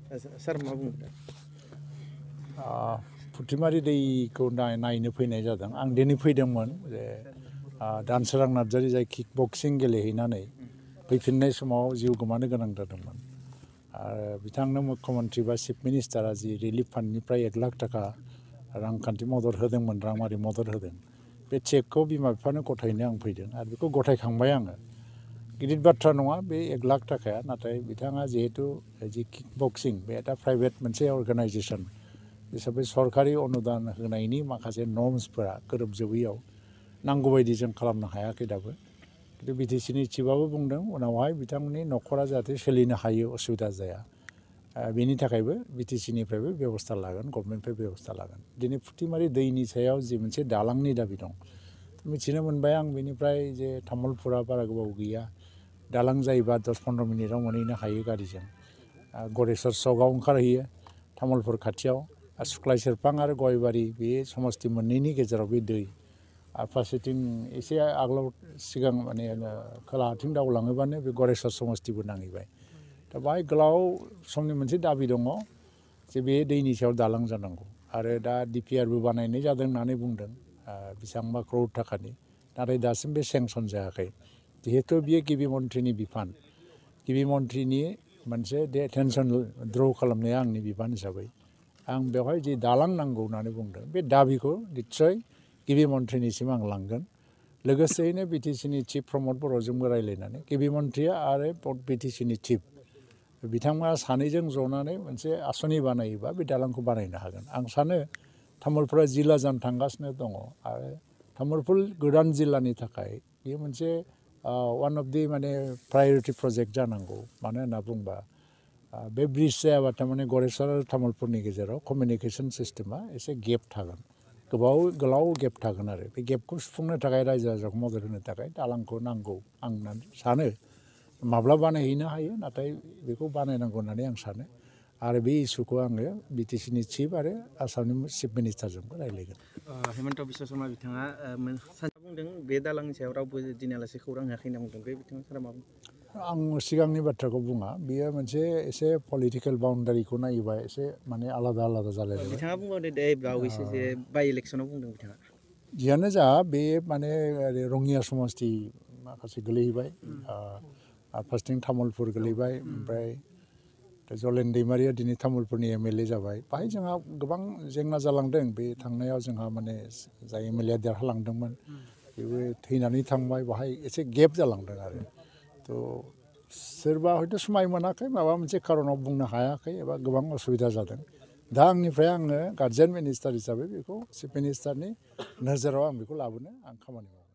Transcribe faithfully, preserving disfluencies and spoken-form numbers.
सार मा बुङो? फुथिमारि दैखौ नायनो फैनाय जादों। आं दिनै फैदोंमोन जे दानसोरां नार्जारि जाय किक बक्सिं गेलेहैनानै फैफिननाय समाव जिउ गोमानो गोनां जादोंमोन आरो बिथांनो मुख्यमन्त्रि बा चिफ मिनिस्टारा जि रिलिफ फान्डनिफ्राय एक लाख थाखा रांखान्थि मदद होदोंमोन, राङारि मदद होदों, बे चेकखौ बिमा बिफानो गथायनो आं फैदों आरो बेखौ गथायखांबाय आङो। गिदिर बाथ्रा नङा बे एक लाख थाखाया, नाथाय बिथाङा जिहेतु जि किक बक्सिं बे दा प्राइभेट मोनसे अर्गानाइजेसन हिसाबै सरकारि अनुदान होनायनि माखासे नर्म्सफोरा गोरोबजोबैयाव नांगौबायदि जों खालामनो हायाखै दाबो। खिन्थु बिटिसिनि चिफआबो बुंदों उनावहाय बिथांमोननि न'खरा जाहाथे सोलिनो हायो, असुबिदा जाया, बेनि थाखायबो बिटिसिनिफ्रायबो बेबस्था लागोन, गभर्नमेन्टनिफ्राय बेबस्था लागोन। दिनै फुथिमारि दैनि सायाव जि मोनसे दालांनि दाबि दं, मिथिनो मोनबाय आं बेनिफ्राय जे तामुलपुरा बारा गोबाव गैया, दालां जायोबा दस फन्द्र मिनिटाव मोनहैनो हायो गारिजों। गरेस्वर सकआव ओंखारहैयो तामुलपुर खाथियाव, सुख्लाय सेरफां आरो गयबारि बे समस्ति मोननैनि गेजेराव बे दै, आरो फारसेथिं एसे आगोलाव सिगां माने खोलाहाथिं दावलाङोबानो बे गरेस्वर समस्तिबो नांहैबाय। दा बाहाय गोलाव समनि मोनसे दाबि दङ जे बे दैनि सायाव दालां जानांगौ आरो दा डिपिआरबो बानायनाय जादों होननानै बुंदों बेसेबांबा क्रौर थाखानि, नाथाय दासिम बे सेंसन जायाखै। जिहेतु बियो गिबि मन्थ्रिनि बिफान, गिबि मन्थ्रिनि मोनसे एटेनसन द्र खालामनाया आंनि बिबान हिसाबै आं बेवहाय जि दालां नांगौ होननानै बुंदों बे दाबिखौ निस्सय गिबि मन्थ्रिनिसिम आं लांगोन। लोगोसेयैनो बिटिसिनि चिफ प्रमद बर'जोंबो रायज्लायनानै गिबि मन्थ्रिया आरो बिटिसिनि चिफ बिथांमोना सानैजों जनानै मोनसे आसनि बानायोबा बे दालांखौ बानायनो हागोन। आं सानो तामुलपुरा जिल्ला जानो थांगासिनो दङ आरो तामुलपुर गोदान जिल्लानि थाखाय बेयो मोनसे वान अफ दि माने प्रायरिटि प्रजेक्ट जानांगौ। मानो होनना बुंबा बे ब्रिज जायाबा थारमाने गरेस्वर आरो तामुलपुरनि गेजेराव कमिउनिकेसन सिस्टेमा एसे गेप थागोन, गोबाव गोलाव गेप थागोन आरो बे गेपखौ सुफुंनो थाखाय रायजो राजाखौ मदद होनो थाखाय दालांखौ नांगौ आं सानो। माब्ला बानायहैनो हायो, नाथाय बेखौ बानायनांगौ होननानै आं सानो आरो बे इसुखौ आङो बिटिसिनि चिफ आरो आसामनि चिफ मिनिस्टारजोंबो रायज्लायगोन। हेमन्त बिश्व शर्मा बिथाङा सानसे बुंदों बे दालांनि सायाव रावबो दिनैयालासे खौरां होआखै होनना बुंदों, बे बिथाङा सारा मा बुंदों? आं सिगांनि बाथ्राखौ बुङा, बियो मोनसे एसे पलिटिकेल बाउन्डारिखौ नायोबा एसे माने आलादा आलादा जालायबाय। बिथाङा बुंबावदों दे बावैसो जे बाइ इलेक्सनाव बुंदों बिथाङा। जियानो जा बे माने रङिया समस्ति माखासे गोलैबाय, फार्स्टिं तामुलपुर गोलैबाय, ओमफ्राय जलेन दैमारिया दिनै तामुलपुरनि एम एल ए जाबाय। बाहाय जोंहा गोबां जेंना जालांदों। बे थांनायाव जोंहा माने जाय एम एल ए देरहालांदोंमोन बेबो थैनानै थांबाय, बाहाय एसे गेप जालांदों आरो थ' सोरबा हयथ' समाय मोनाखै, माबा मोनसे खारनाव बुंनो हायाखै एबा गोबां असुबिदा जादों। दा आंनिफ्राय आङो गार्जेन मिनिस्टार हिसाबै बेखौ चिफ मिनिस्टारनि नोजोराव आं बेखौ लाबोनो आं खामानि मावो।